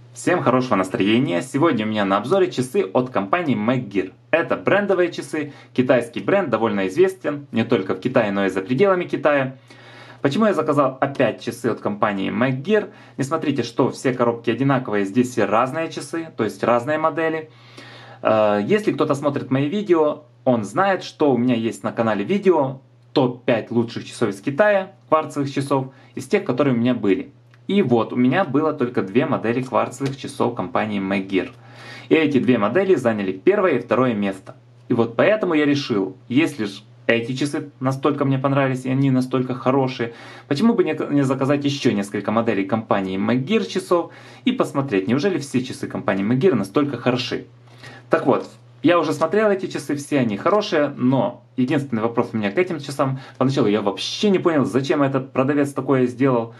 Всем хорошего настроения! Сегодня у меня на обзоре часы от компании McGear. Это брендовые часы, китайский бренд, довольно известен, не только в Китае, но и за пределами Китая. Почему я заказал опять часы от компании McGear? Не смотрите, что все коробки одинаковые, здесь все разные часы, то есть разные модели. Если кто-то смотрит мои видео, он знает, что у меня есть на канале видео топ-5 лучших часов из Китая, кварцевых часов, из тех, которые у меня были. И вот, у меня было только две модели кварцевых часов компании McGear. И эти две модели заняли первое и второе место. И вот поэтому я решил, если же эти часы настолько мне понравились и они настолько хорошие, почему бы не заказать еще несколько моделей компании McGear часов и посмотреть, неужели все часы компании McGear настолько хороши. Так вот, я уже смотрел эти часы, все они хорошие, но единственный вопрос у меня к этим часам. Поначалу я вообще не понял, зачем этот продавец такое сделал.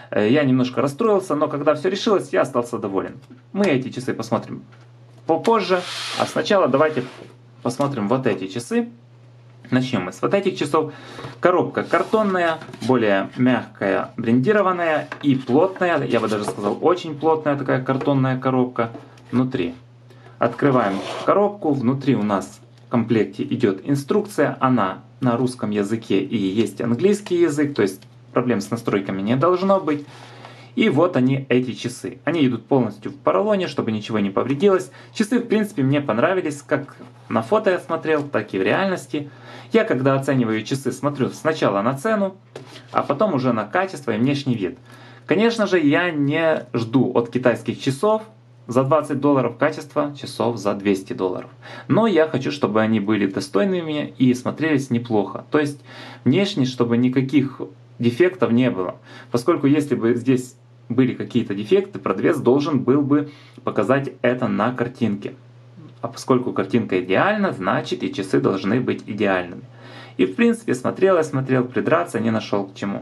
Я немножко расстроился, но когда все решилось, я остался доволен. Мы эти часы посмотрим попозже, а сначала давайте посмотрим вот эти часы. Начнем мы с вот этих часов. Коробка картонная, более мягкая, брендированная и плотная. Я бы даже сказал, очень плотная такая картонная коробка внутри. Открываем коробку. Внутри у нас в комплекте идет инструкция. Она на русском языке и есть английский язык, то есть проблем с настройками не должно быть. И вот они, эти часы. Они идут полностью в поролоне, чтобы ничего не повредилось. Часы, в принципе, мне понравились, как на фото я смотрел, так и в реальности. Я, когда оцениваю часы, смотрю сначала на цену, а потом уже на качество и внешний вид. Конечно же, я не жду от китайских часов за $20 качество часов за $200. Но я хочу, чтобы они были достойными и смотрелись неплохо. То есть внешне, чтобы никаких дефектов не было. Поскольку если бы здесь были какие-то дефекты, продавец должен был бы показать это на картинке. А поскольку картинка идеальна, значит и часы должны быть идеальными. И в принципе смотрел, придраться не нашел к чему.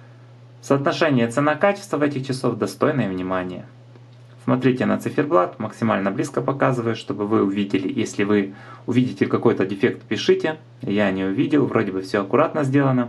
Соотношение цена-качество в этих часов достойное внимания. Смотрите на циферблат, максимально близко показываю, чтобы вы увидели. Если вы увидите какой-то дефект, пишите. Я не увидел, вроде бы все аккуратно сделано.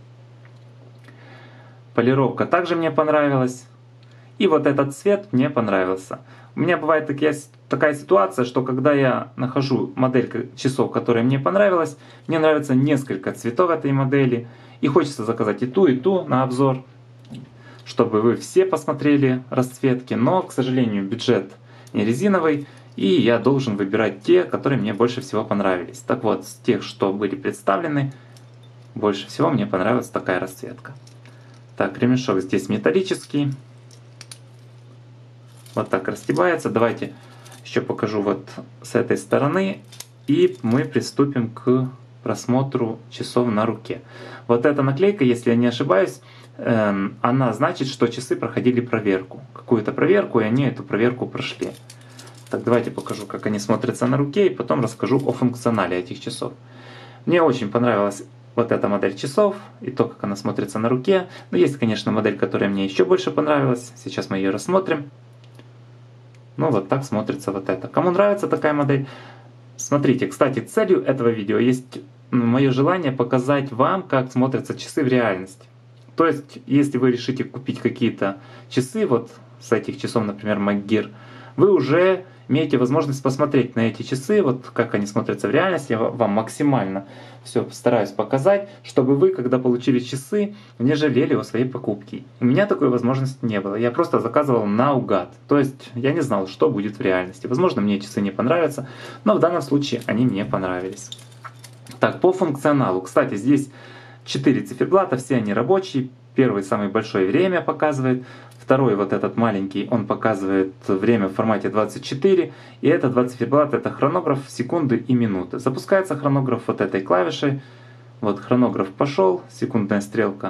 Полировка также мне понравилась. И вот этот цвет мне понравился. У меня бывает такая ситуация, что когда я нахожу модель часов, которая мне понравилась, мне нравится несколько цветов этой модели. И хочется заказать и ту на обзор, чтобы вы все посмотрели расцветки. Но, к сожалению, бюджет не резиновый. И я должен выбирать те, которые мне больше всего понравились. Так вот, с тех, что были представлены, больше всего мне понравилась такая расцветка. Так, ремешок здесь металлический. Вот так расстегивается. Давайте еще покажу вот с этой стороны. И мы приступим к просмотру часов на руке. Вот эта наклейка, если я не ошибаюсь, она значит, что часы проходили проверку. Какую-то проверку, и они эту проверку прошли. Так, давайте покажу, как они смотрятся на руке, и потом расскажу о функционале этих часов. Мне очень понравилась вот эта модель часов и то, как она смотрится на руке. Но есть, конечно, модель, которая мне еще больше понравилась. Сейчас мы ее рассмотрим. Ну вот так смотрится вот это. Кому нравится такая модель, смотрите. Кстати, целью этого видео есть мое желание показать вам, как смотрятся часы в реальности. То есть, если вы решите купить какие-то часы, вот с этих часов, например, McGear, вы уже имеете возможность посмотреть на эти часы, вот как они смотрятся в реальности. Я вам максимально все стараюсь показать, чтобы вы, когда получили часы, не жалели о своей покупке. У меня такой возможности не было. Я просто заказывал наугад. То есть я не знал, что будет в реальности. Возможно, мне часы не понравятся, но в данном случае они мне понравились. Так, по функционалу. Кстати, здесь 4 циферблата, все они рабочие. Первый, самый большой, время показывает. Второй, вот этот маленький, он показывает время в формате 24. И это 2 циферблата, это хронограф, секунды и минуты. Запускается хронограф вот этой клавишей. Вот хронограф пошел, секундная стрелка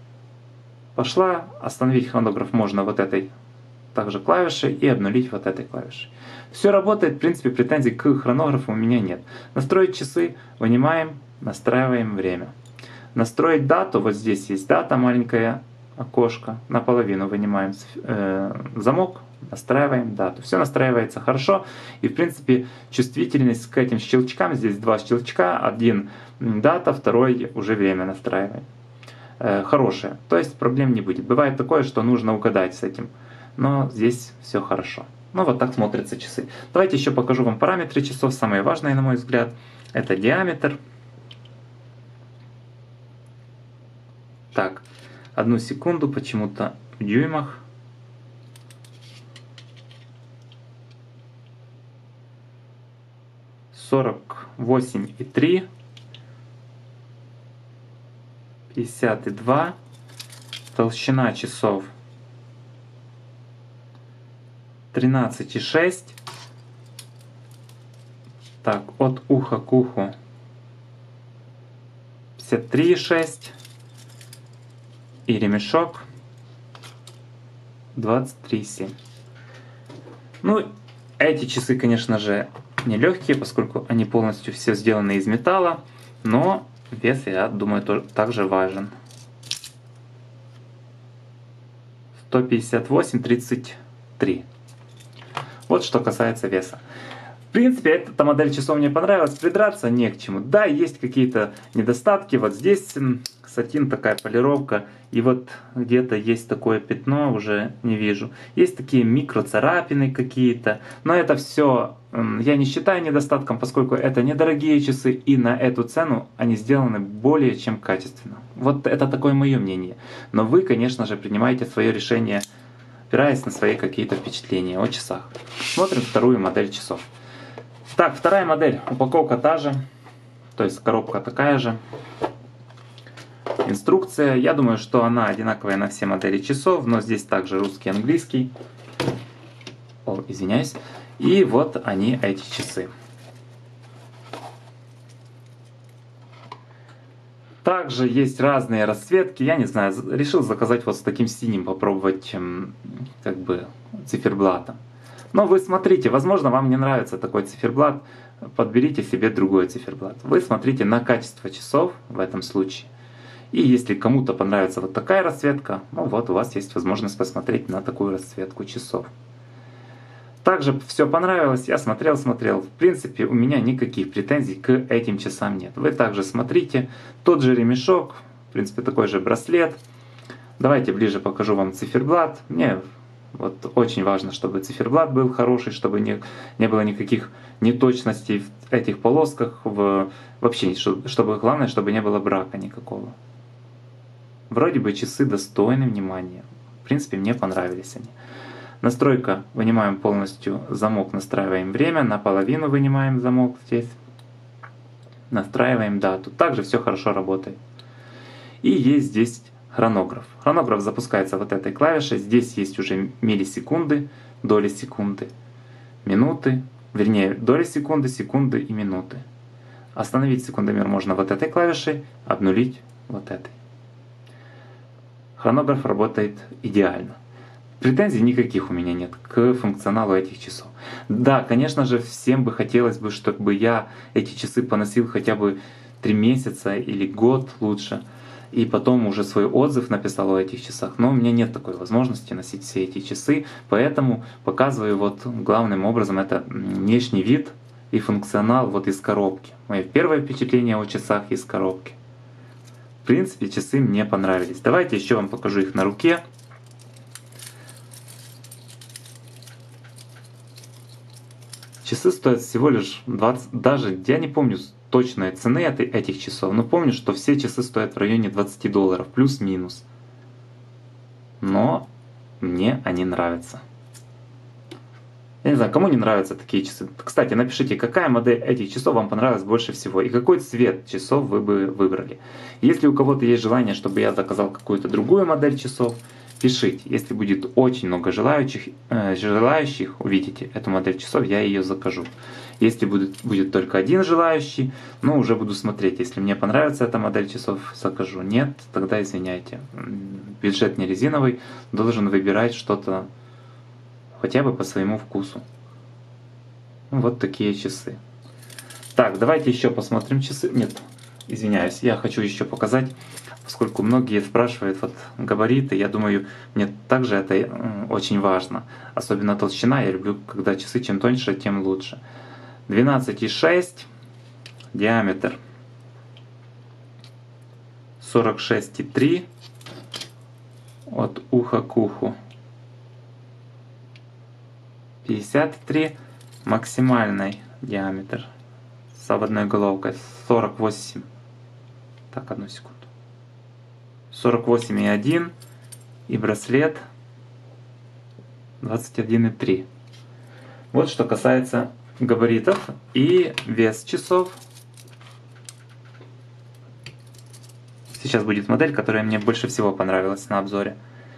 пошла. Остановить хронограф можно вот этой также клавишей и обнулить вот этой клавишей. Все работает, в принципе, претензий к хронографу у меня нет. Настроить часы, вынимаем, настраиваем время. Настроить дату, вот здесь есть дата, маленькое окошко, наполовину вынимаем замок, настраиваем дату. Все настраивается хорошо, и в принципе чувствительность к этим щелчкам, здесь 2 щелчка, один дата, второй уже время настраиваем. Хорошая, то есть проблем не будет. Бывает такое, что нужно угадать с этим но здесь все хорошо. Ну вот так смотрятся часы. Давайте еще покажу вам параметры часов, самые важные, на мой взгляд. Это диаметр. Так, 1 секунду, почему-то в дюймах. Сорок 48,3, 52, толщина часов 13,6. Так, от уха к уху 53,6 и ремешок 23,7. Ну, эти часы, конечно же, не легкие, поскольку они полностью все сделаны из металла, но вес, я думаю, тоже также важен. 158,33. Вот что касается веса. В принципе, эта модель часов мне понравилась, придраться не к чему. Да, есть какие-то недостатки. Вот здесь сатин, такая полировка, и вот где-то есть такое пятно, уже не вижу. Есть такие микроцарапины какие-то, но это все я не считаю недостатком, поскольку это недорогие часы, и на эту цену они сделаны более чем качественно. Вот это такое мое мнение. Но вы, конечно же, принимаете свое решение, опираясь на свои какие-то впечатления о часах. Смотрим вторую модель часов. Так, вторая модель. Упаковка та же, то есть коробка такая же. Инструкция. Я думаю, что она одинаковая на все модели часов, но здесь также русский и английский. О, извиняюсь. И вот они, эти часы. Также есть разные расцветки. Я не знаю, решил заказать вот с таким синим, попробовать как бы циферблатом. Но вы смотрите, возможно, вам не нравится такой циферблат, подберите себе другой циферблат. Вы смотрите на качество часов в этом случае. И если кому-то понравится вот такая расцветка, ну вот у вас есть возможность посмотреть на такую расцветку часов. Также все понравилось, я смотрел. В принципе, у меня никаких претензий к этим часам нет. Вы также смотрите, тот же ремешок, в принципе, такой же браслет. Давайте ближе покажу вам циферблат. Мне вот очень важно, чтобы циферблат был хороший, чтобы не было никаких неточностей в этих полосках, вообще, чтобы главное, чтобы не было брака никакого. Вроде бы часы достойны внимания. В принципе, мне понравились они. Настройка. Вынимаем полностью замок, настраиваем время. Наполовину вынимаем замок здесь. Настраиваем дату. Также все хорошо работает. И есть здесь хронограф. Хронограф запускается вот этой клавишей. Здесь есть уже миллисекунды, доли секунды, минуты. Вернее, доли секунды, секунды и минуты. Остановить секундомер можно вот этой клавишей, обнулить вот этой. Хронограф работает идеально. Претензий никаких у меня нет к функционалу этих часов. Да, конечно же, всем бы хотелось бы, чтобы я эти часы поносил хотя бы 3 месяца или год лучше, и потом уже свой отзыв написал о этих часах. Но у меня нет такой возможности носить все эти часы, поэтому показываю вот главным образом это внешний вид и функционал вот из коробки. Мое первое впечатление о часах из коробки. В принципе, часы мне понравились. Давайте еще вам покажу их на руке. Часы стоят всего лишь 20, даже я не помню точной цены этих часов, но помню, что все часы стоят в районе $20, плюс-минус. Но мне они нравятся. Я не знаю, кому не нравятся такие часы. Кстати, напишите, какая модель этих часов вам понравилась больше всего и какой цвет часов вы бы выбрали. Если у кого-то есть желание, чтобы я заказал какую-то другую модель часов, пишите. Если будет очень много желающих увидите эту модель часов, я ее закажу. Если будет только один желающий, ну уже буду смотреть. Если мне понравится эта модель часов, закажу. Нет, тогда извиняйте. Бюджет не резиновый, должен выбирать что-то хотя бы по своему вкусу. Вот такие часы. Так, давайте еще посмотрим часы. Нет, извиняюсь, я хочу еще показать, поскольку многие спрашивают вот габариты. Я думаю, мне также это очень важно. Особенно толщина. Я люблю, когда часы чем тоньше, тем лучше. 12,6 диаметр. 46,3 от уха к уху. 53, максимальный диаметр с ободной головкой 48. Так, одну секунду. 48,1 и браслет 21,3. Вот что касается габаритов и вес часов. Сейчас будет модель, которая мне больше всего понравилась на обзоре.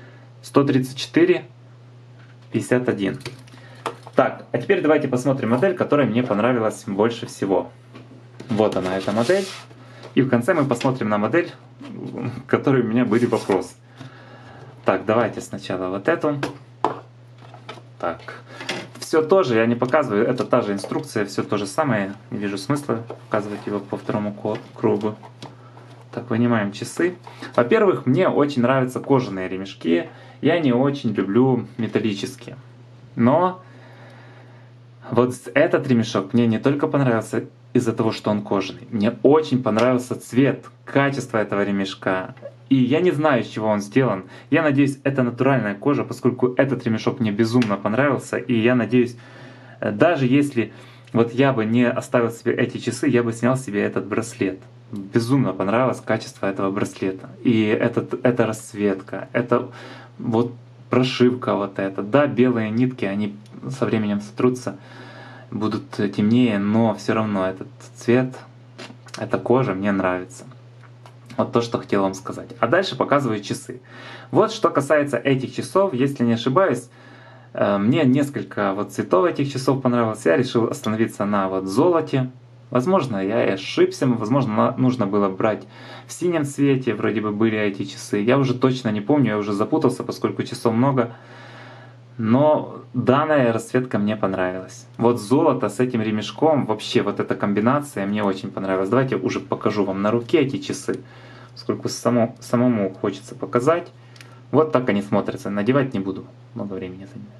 134,51. Так, а теперь давайте посмотрим модель, которая мне понравилась больше всего. Вот она, эта модель. И в конце мы посмотрим на модель, в которой у меня были вопросы. Так, давайте сначала вот эту. Так, все тоже я не показываю, это та же инструкция, все то же самое. Не вижу смысла показывать его по второму кругу. Так, вынимаем часы. Во-первых, мне очень нравятся кожаные ремешки. Я не очень люблю металлические. Но вот этот ремешок мне не только понравился из-за того, что он кожаный. Мне очень понравился цвет, качество этого ремешка. И я не знаю, из чего он сделан. Я надеюсь, это натуральная кожа, поскольку этот ремешок мне безумно понравился. И я надеюсь, даже если вот я бы не оставил себе эти часы, я бы снял себе этот браслет. Безумно понравилось качество этого браслета. И эта расцветка, это вот прошивка вот эта. Да, белые нитки, они со временем сотрутся, будут темнее, но все равно этот цвет, эта кожа мне нравится. Вот то, что хотел вам сказать. А дальше показываю часы. Вот что касается этих часов, если не ошибаюсь, мне несколько вот цветов этих часов понравилось. Я решил остановиться на вот золоте. Возможно, я и ошибся, возможно, нужно было брать в синем цвете, вроде бы были эти часы. Я уже точно не помню, я уже запутался, поскольку часов много. Но данная расцветка мне понравилась. Вот золото с этим ремешком, вообще вот эта комбинация мне очень понравилась. Давайте уже покажу вам на руке эти часы, поскольку самому хочется показать. Вот так они смотрятся. Надевать не буду, много времени занимает.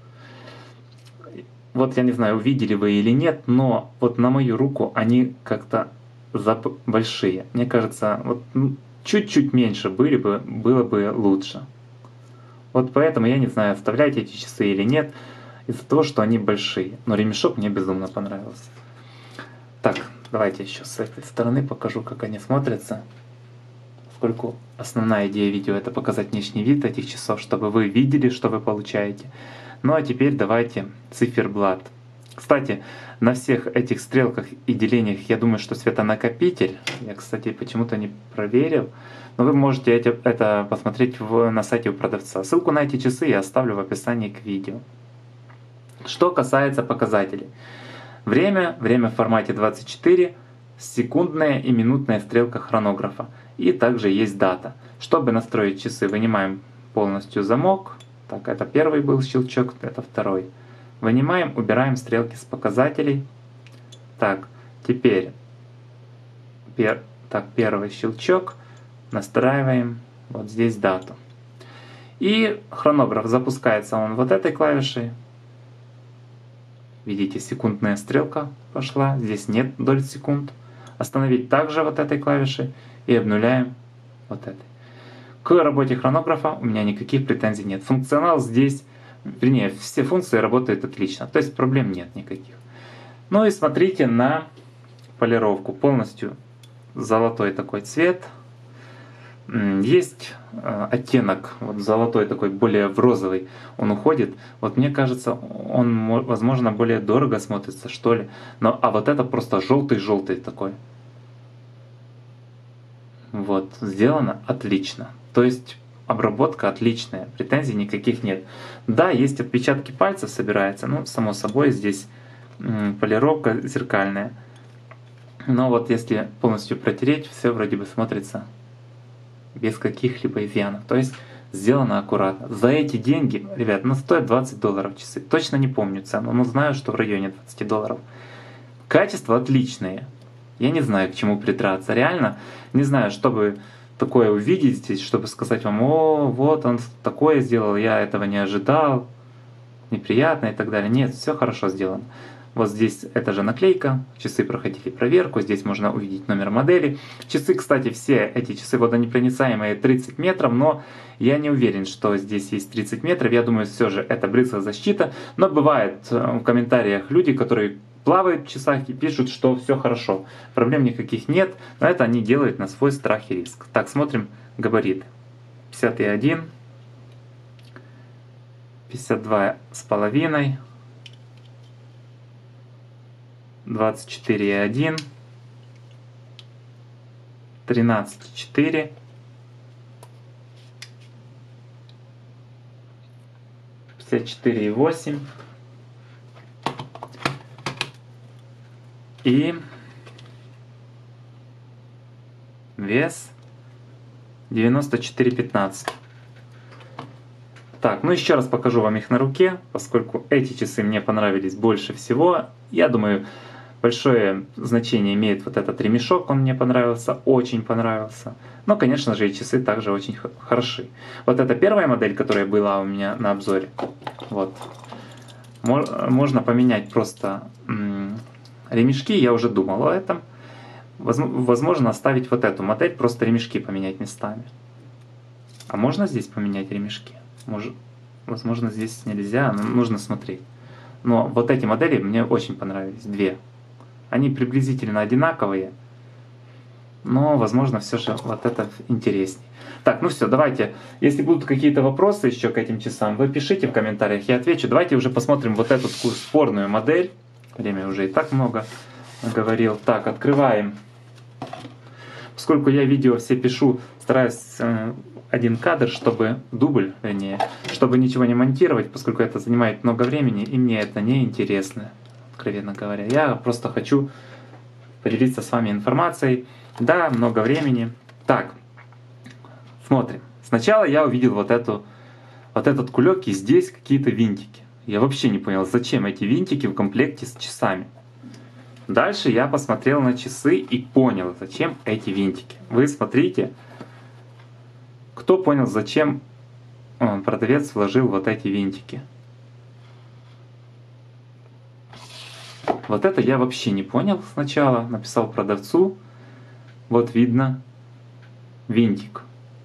Вот я не знаю, увидели вы или нет, но вот на мою руку они как-то большие. Мне кажется, вот чуть-чуть меньше было бы лучше. Вот поэтому я не знаю, оставлять эти часы или нет, из-за того, что они большие. Но ремешок мне безумно понравился. Так, давайте еще с этой стороны покажу, как они смотрятся. Поскольку основная идея видео — это показать внешний вид этих часов, чтобы вы видели, что вы получаете. Ну а теперь давайте циферблат. Кстати, на всех этих стрелках и делениях я думаю, что светонакопитель. Я, кстати, почему-то не проверил. Но вы можете это посмотреть на сайте у продавца. Ссылку на эти часы я оставлю в описании к видео. Что касается показателей. Время в формате 24, секундная и минутная стрелка хронографа. И также есть дата. Чтобы настроить часы, вынимаем полностью замок. Так, это первый был щелчок, это второй. Вынимаем, убираем стрелки с показателей. Так, теперь первый щелчок. Настраиваем вот здесь дату. И хронограф запускается он вот этой клавишей. Видите, секундная стрелка пошла. Здесь нет доль секунд. Остановить также вот этой клавишей и обнуляем вот этой. К работе хронографа у меня никаких претензий нет. Функционал здесь, вернее, все функции работают отлично. То есть проблем нет никаких. Ну и смотрите на полировку. Полностью золотой такой цвет. Есть оттенок вот золотой такой, более в розовый он уходит. Вот мне кажется, он, возможно, более дорого смотрится, что ли. Но, а вот это просто желтый-желтый такой. Вот, сделано отлично. То есть обработка отличная, претензий никаких нет. Да, есть отпечатки пальцев собирается, ну, само собой, здесь полировка зеркальная. Но вот если полностью протереть, все вроде бы смотрится без каких-либо изъянов. То есть сделано аккуратно. За эти деньги, ребят, ну стоят $20 часы. Точно не помню цену, но знаю, что в районе $20. Качество отличное. Я не знаю, к чему придраться. Реально, не знаю, чтобы такое увидеть здесь, чтобы сказать вам: о, вот он такое сделал, я этого не ожидал, неприятно и так далее. Нет, все хорошо сделано. Вот здесь это же наклейка, часы проходили проверку, здесь можно увидеть номер модели. Часы, кстати, все эти часы водонепроницаемые 30 метров, но я не уверен, что здесь есть 30 метров. Я думаю, все же это брызгозащита. Но бывает в комментариях люди, которые плавают в часах и пишут, что все хорошо. Проблем никаких нет, но это они делают на свой страх и риск. Так, смотрим габариты. 51, 52,5, 24,1, 13,4, 54,8 и вес 94,15. Так, ну еще раз покажу вам их на руке, поскольку эти часы мне понравились больше всего. Я думаю, большое значение имеет вот этот ремешок, он мне понравился, очень понравился. Но, конечно же, и часы также очень хороши. Вот это первая модель, которая была у меня на обзоре. Вот. Можно поменять просто ремешки, я уже думал о этом. Возможно, оставить вот эту модель, просто ремешки поменять местами. А можно здесь поменять ремешки? Возможно, здесь нельзя, но нужно смотреть. Но вот эти модели мне очень понравились, две. Они приблизительно одинаковые, но, возможно, все же вот это интереснее. Так, ну все, давайте. Если будут какие-то вопросы еще к этим часам, вы пишите в комментариях, я отвечу. Давайте уже посмотрим вот эту такую спорную модель. Время уже и так много говорил. Так, открываем. Поскольку я видео все пишу, стараюсь один кадр, чтобы дубль, вернее, чтобы ничего не монтировать, поскольку это занимает много времени, и мне это не интересно, откровенно говоря. Я просто хочу поделиться с вами информацией. Да, много времени. Так, смотрим. Сначала я увидел вот этот кулек, и здесь какие-то винтики. Я вообще не понял, зачем эти винтики в комплекте с часами. Дальше я посмотрел на часы и понял, зачем эти винтики. Вы смотрите, кто понял, зачем продавец вложил вот эти винтики. Вот это я вообще не понял сначала. Написал продавцу. Вот видно винтик.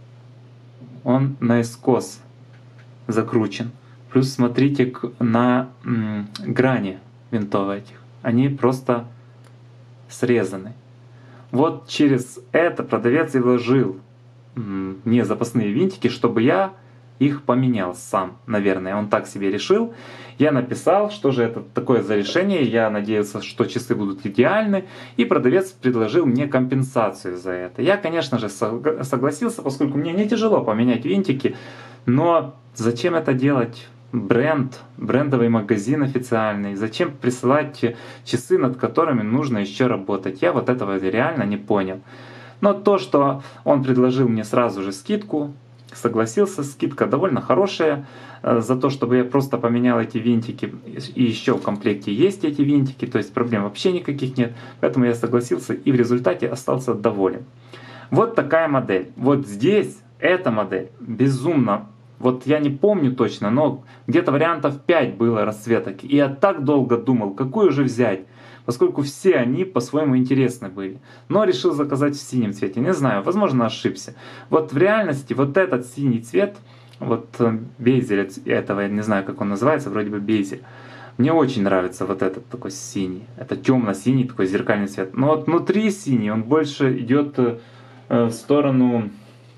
Он наискос закручен. Плюс смотрите на грани винтов этих. Они просто срезаны. Вот через это продавец и вложил мне запасные винтики, чтобы я их поменял сам, наверное. Он так себе решил. Я написал, что же это такое за решение. Я надеялся, что часы будут идеальны. И продавец предложил мне компенсацию за это. Я, конечно же, согласился, поскольку мне не тяжело поменять винтики. Но зачем это делать? Брендовый магазин официальный. Зачем присылать часы, над которыми нужно еще работать? Я вот этого реально не понял. Но то, что он предложил мне сразу же скидку, согласился, скидка довольно хорошая за то, чтобы я просто поменял эти винтики. И еще в комплекте есть эти винтики, то есть проблем вообще никаких нет. Поэтому я согласился и в результате остался доволен. Вот такая модель. Вот здесь эта модель безумно. Вот я не помню точно, но где-то вариантов 5 было расцветок. И я так долго думал, какую же взять, поскольку все они по-своему интересны были. Но решил заказать в синем цвете. Не знаю, возможно, ошибся. Вот в реальности вот этот синий цвет, вот бейзель этого, я не знаю, как он называется, вроде бы бейзель. Мне очень нравится вот этот такой синий. Это темно-синий такой зеркальный цвет. Но вот внутри синий, он больше идет в сторону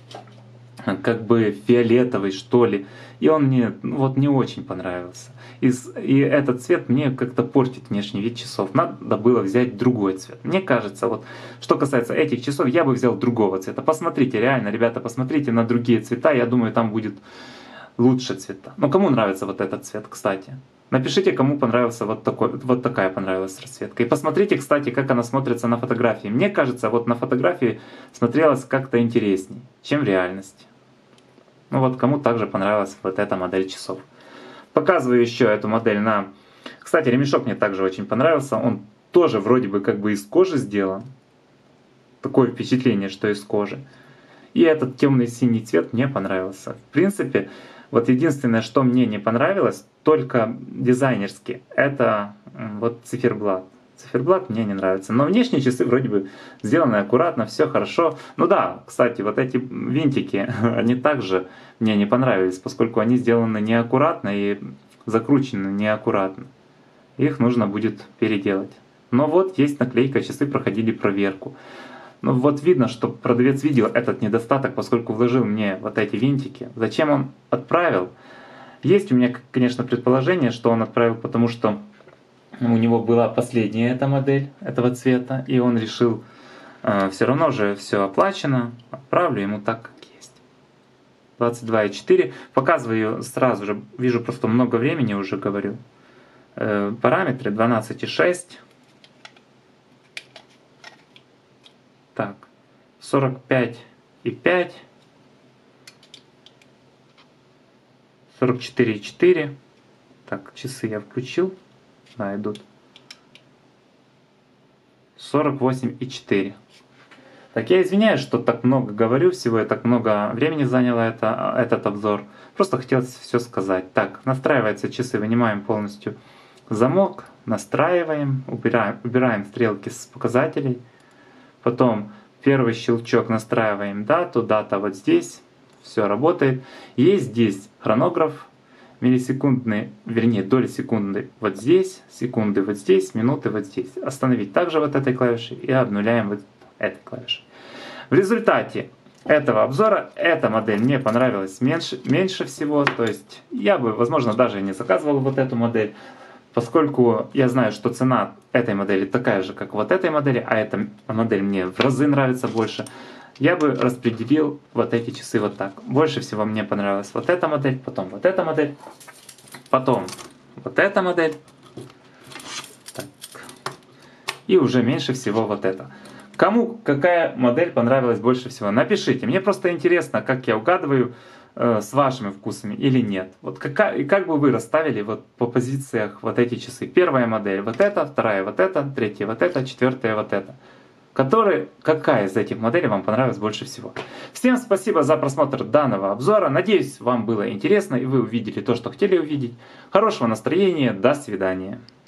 как бы фиолетовый, что ли. И он мне вот не очень понравился. И этот цвет мне как-то портит внешний вид часов. Надо было взять другой цвет. Мне кажется, вот что касается этих часов, я бы взял другого цвета. Посмотрите, реально, ребята, посмотрите на другие цвета. Я думаю, там будет лучше цвета. Но кому нравится вот этот цвет, кстати? Напишите, кому понравился вот такая понравилась расцветка. И посмотрите, кстати, как она смотрится на фотографии. Мне кажется, вот на фотографии смотрелась как-то интересней, чем в реальности. Ну вот кому также понравилась вот эта модель часов. Показываю еще эту модель на... Кстати, ремешок мне также очень понравился. Он тоже вроде бы как бы из кожи сделан. Такое впечатление, что из кожи. И этот темный синий цвет мне понравился. В принципе, вот единственное, что мне не понравилось, только дизайнерски, это Вот циферблат. Циферблат мне не нравится. Но внешние часы вроде бы сделаны аккуратно, все хорошо. Ну да, кстати, вот эти винтики, они также мне не понравились, поскольку они сделаны неаккуратно и закручены неаккуратно. Их нужно будет переделать. Но вот есть наклейка, часы проходили проверку. Ну вот видно, что продавец видел этот недостаток, поскольку вложил мне вот эти винтики. Зачем он отправил? Есть у меня, конечно, предположение, что он отправил, потому что у него была последняя эта модель этого цвета, и он решил, все равно же все оплачено, отправлю ему так, как есть. 22,4. Показываю сразу же, вижу просто много времени уже говорю. Параметры 12,6. Так, 45,5. 44,4. Так, часы я включил. Да, идут. 48,4. Так, я извиняюсь, что так много говорю всего, и так много времени заняло этот обзор. Просто хотелось все сказать. Так, настраиваются часы, вынимаем полностью замок, настраиваем, убираем стрелки с показателей. Потом первый щелчок, настраиваем дату, дата вот здесь, все работает. Есть здесь хронограф, миллисекундные, вернее доли секунды вот здесь, секунды вот здесь, минуты вот здесь. Остановить также вот этой клавишей и обнуляем вот этой клавишей. В результате этого обзора эта модель мне понравилась меньше всего, то есть я бы, возможно, даже не заказывал вот эту модель, поскольку я знаю, что цена этой модели такая же, как вот этой модели, а эта модель мне в разы нравится больше, я бы распределил вот эти часы вот так. Больше всего мне понравилась вот эта модель, потом вот эта модель, потом вот эта модель, так. И уже меньше всего вот эта. Кому какая модель понравилась больше всего? Напишите. Мне просто интересно, как я угадываю с вашими вкусами или нет. Вот как бы вы расставили вот по позициях вот эти часы. Первая модель вот эта, вторая вот эта, третья вот эта, четвертая вот эта. Какая из этих моделей вам понравилась больше всего? Всем спасибо за просмотр данного обзора. Надеюсь, вам было интересно и вы увидели то, что хотели увидеть. Хорошего настроения. До свидания.